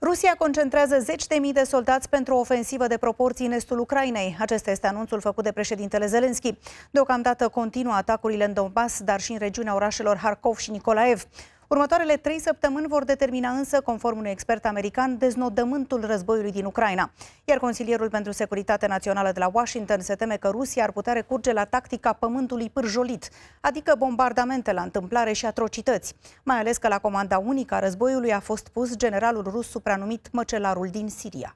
Rusia concentrează 10.000 de soldați pentru o ofensivă de proporții în estul Ucrainei. Acesta este anunțul făcut de președintele Zelenski. Deocamdată continuă atacurile în Donbass, dar și în regiunea orașelor Harkov și Nikolaev. Următoarele 3 săptămâni vor determina însă, conform unui expert american, deznodământul războiului din Ucraina. Iar consilierul pentru securitate națională de la Washington se teme că Rusia ar putea recurge la tactica pământului pârjolit, adică bombardamente la întâmplare și atrocități. Mai ales că la comanda unică a războiului a fost pus generalul rus supranumit Măcelarul din Siria.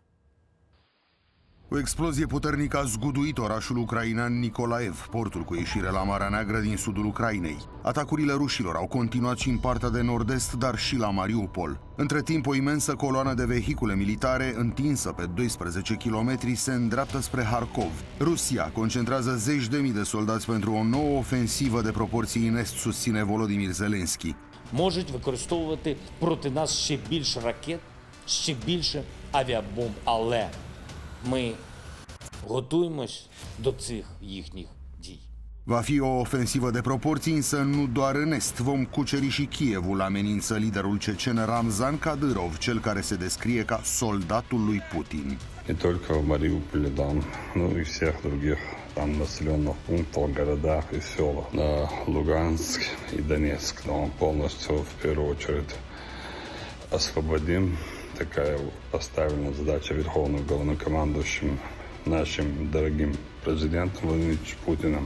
O explozie puternică a zguduit orașul ucrainean Nikolaev, portul cu ieșire la Marea Neagră din sudul Ucrainei. Atacurile rușilor au continuat și în partea de nord-est, dar și la Mariupol. Între timp, o imensă coloană de vehicule militare, întinsă pe 12 km, se îndreaptă spre Harkov. Rusia concentrează 10.000 de soldați pentru o nouă ofensivă de proporții în est, susține Volodymyr Zelensky. Можуть використовувати проти нас ще більше ракет, ще більше авіабомб, але ми готуємось до цих їхніх дій. Va fi o ofensivă de proporții, însă nu doar în est. Vom cuceri și Kievul, amenință liderul cecen Ramzan Kadyrov, cel care se descrie ca soldatul lui Putin. Не только в Мариуполе, да, но и всех других там населенных пунктах, городах и селах. Луганск и Донецк, но полностью в первую очередь освободим. Такая поставлена задача Верховным главнокомандующим нашим дорогим президентом Владимиром Путиным.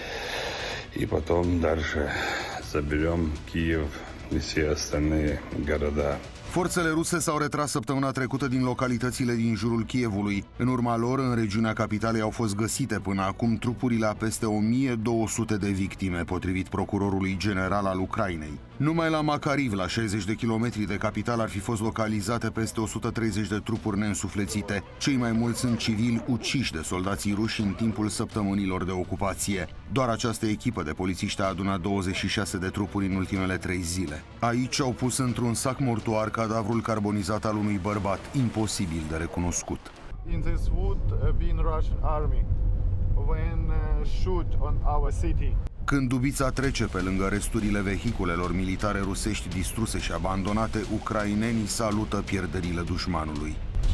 И потом дальше заберем Киев и все остальные города. Forțele ruse s-au retras săptămâna trecută din localitățile din jurul Kievului. În urma lor, în regiunea capitalei au fost găsite până acum trupurile a peste 1200 de victime, potrivit procurorului general al Ucrainei. Numai la Makariv, la 60 de kilometri de capital, ar fi fost localizate peste 130 de trupuri neînsuflețite. Cei mai mulți sunt civili uciși de soldații ruși în timpul săptămânilor de ocupație. Doar această echipă de polițiști a adunat 26 de trupuri în ultimele 3 zile. Aici au pus într-un sac mortuar cadavrul carbonizat al unui bărbat, imposibil de recunoscut. In this would be in Russian army when shoot on our city. Când Dubița trece pe lângă resturile vehiculelor militare rusești distruse și abandonate, ucrainenii salută pierderile dușmanului.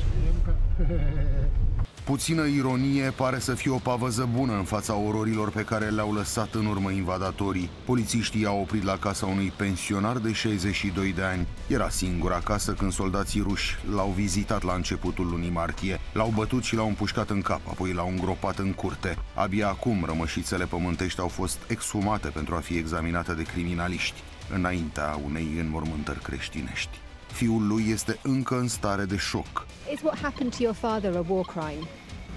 Puțină ironie, pare să fie o pavăză bună în fața ororilor pe care le-au lăsat în urmă invadatorii. Polițiștii i-au oprit la casa unui pensionar de 62 de ani. Era singura casă când soldații ruși l-au vizitat la începutul lunii martie. L-au bătut și l-au împușcat în cap, apoi l-au îngropat în curte. Abia acum rămășițele pământești au fost exhumate pentru a fi examinate de criminaliști, înaintea unei înmormântări creștinești. Fiul lui este încă în stare de șoc. Is what happened to your father a war crime?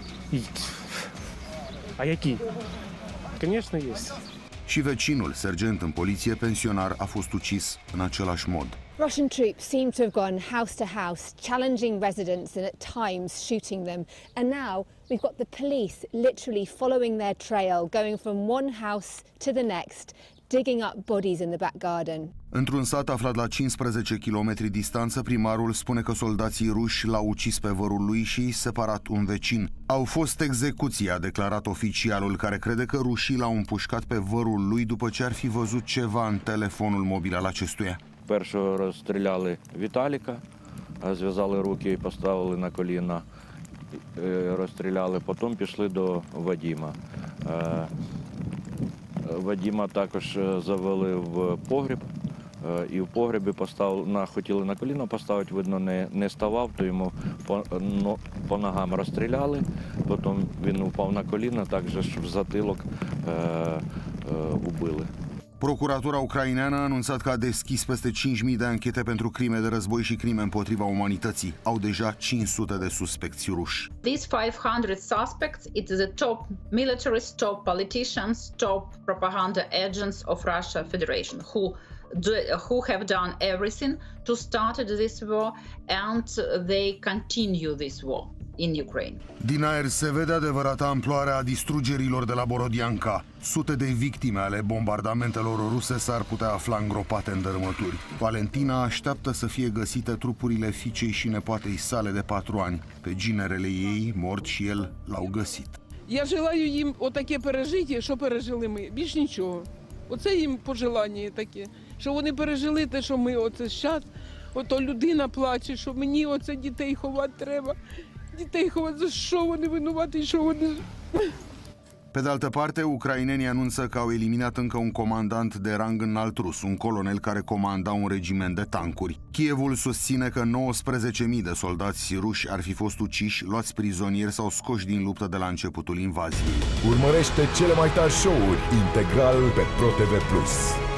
А які? Конечно, есть. Și vecinul, sergent în poliție, pensionar, a fost ucis în același mod. Russian troops seem to have gone house to house, challenging residents and at times shooting them. And now we've got the police literally following their trail, going from one house to the next, digging up bodies in the back garden. Într-un sat aflat la 15 km distanță, primarul spune că soldații ruși l-au ucis pe vărul lui și separat un vecin. Au fost execuții, a declarat oficialul, care crede că rușii l-au împușcat pe vărul lui după ce ar fi văzut ceva în telefonul mobil al acestuia. Першого розстріляли Віталіка, зв'язали руки і поставили на коліна, розстріляли, потім пішли до Вадима. Вадима також завели в погріб, і в погребі хотіли на коліна поставити, видно, не ставав, то йому по ногам розстріляли, потім він упав на коліна, також в затилок убили. Procuratura ucraineană a anunțat că a deschis peste 5.000 de anchete pentru crime de război și crime împotriva umanității. Au deja 500 de suspecți ruși. These 500 suspects, it's the top militaries, top politicians, top propaganda agents of Russia Federation who have done everything to start this war, and they continue this war in Ukraine. Din aer se vede adevărata amploare a distrugerilor de la Borodianka. Sute de victime ale bombardamentelor ruse s-ar putea afla îngropate în dărâmături. Valentina așteaptă să fie găsite trupurile fiicei și nepoatei sale de 4 ani. Pe ginerele ei, mort și el, l-au găsit. Я желаю їм отаке пережиття, що пережили ми. Більш нічого. Оце їм пожелання таке, що вони пережили те, що ми оце зараз. ото людина плаче, що мені оце дітей ховати треба. Дітей ховати, за що вони винуваті, що вони... Pe de altă parte, ucrainenii anunță că au eliminat încă un comandant de rang înalt rus, un colonel care comanda un regiment de tancuri. Kievul susține că 19.000 de soldați ruși ar fi fost uciși, luați prizonieri sau scoși din luptă de la începutul invaziei. Urmărește cele mai tari show-uri integral pe ProTV+.